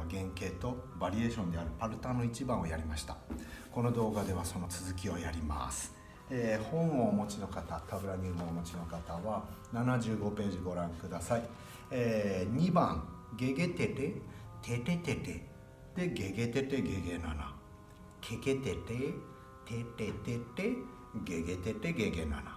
は原型とバリエーションであるパルタの1番をやりました。この動画ではその続きをやります。本をお持ちの方、タブラ入門をお持ちの方は75ページご覧ください。2番ゲゲテテテテテテでゲゲテテゲゲナナ、ケケテテテテテテゲゲテテゲゲナナ。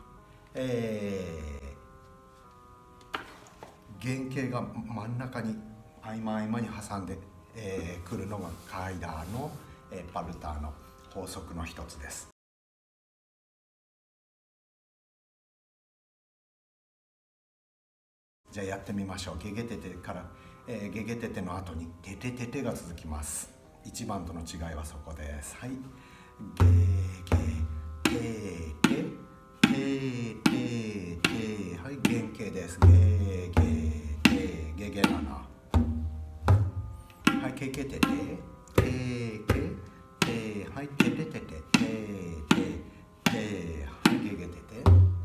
原型が真ん中に合間合間に挟んでくるのがカイダーのパルターの法則の一つです。じゃあやってみましょう。ゲゲテテから、ゲゲテテの後にテテテテが続きます。1番との違いはそこです。はい、ゲゲテテテテテ、はい、原型です。ゲゲテゲゲナナ、はい、ケケテテテケテ、はい、テテテテテテテ、はい、ゲゲテテ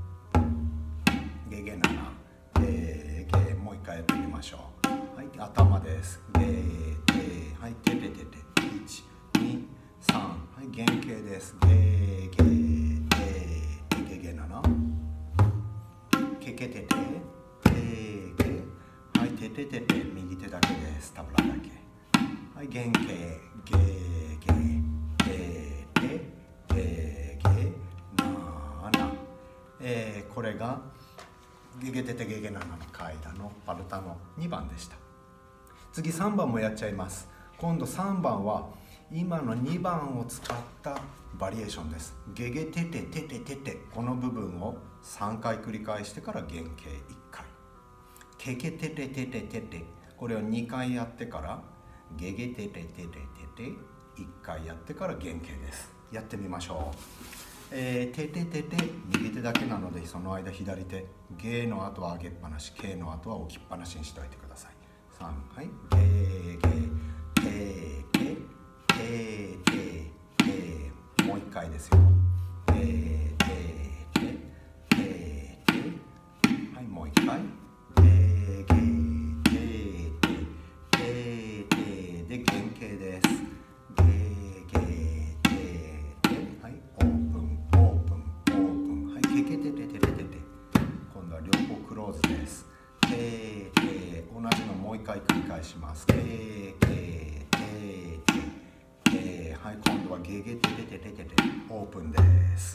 ゲゲナナ、もう一回やってみましょう。はい、頭です。ゲテ、はい、テテテテ、1、2、3、はい、原型です。ゲゲテゲゲナナ、ケケテテテケ、はい、テテテテ、右手だけです。タブラだけ。はい、原型ゲゲテテゲゲナナ。これがゲゲテテゲゲナナのカイダのパルタの2番でした。次3番もやっちゃいます。今度3番は今の2番を使ったバリエーションです。ゲゲテテテテテテ、この部分を3回繰り返してから原型1回。ケケテテテテテテ、これを2回やってからゲゲテテテテテテ、1回やってから原型です。やってみましょう。テテテテ、右手だけなのでその間左手、ゲの後は上げっぱなし、ケの後は置きっぱなしにしておいてください。3、はい、ゲゲテテテテテ、もう1回ですよ。テテテテテ、はい、もう1回。ゲゲテテテテで原型です。ゲゲテテ、はい、オープンオープンオープン、はい、ケケテテテテテテ、今度は両方クローズです。テテ、同じのもう1回繰り返します。ケケテテテ、はい、今度はゲゲテテテテテテ、オープンです。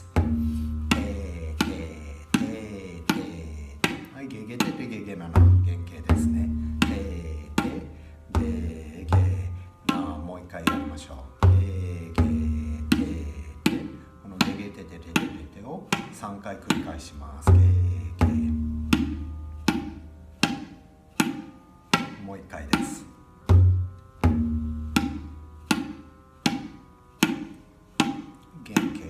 テテテテ、はい、ゲゲテテゲゲナナ、原型ですね。テテゲゲナ、もう1回やりましょう。ゲゲテテ、このゲゲテテテテテを3回繰り返します。ゲゲ、もう1回です。原型、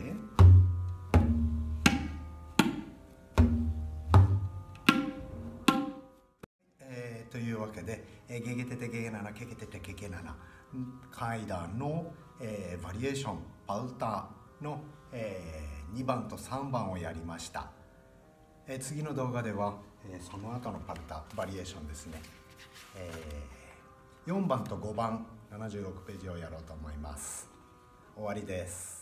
というわけで、ゲゲテテゲゲナナ、ケケテテケケナナ、カイダの、バリエーションパルタの、2番と3番をやりました。次の動画では、その後のパルタバリエーションですね、4番と5番76ページをやろうと思います。終わりです。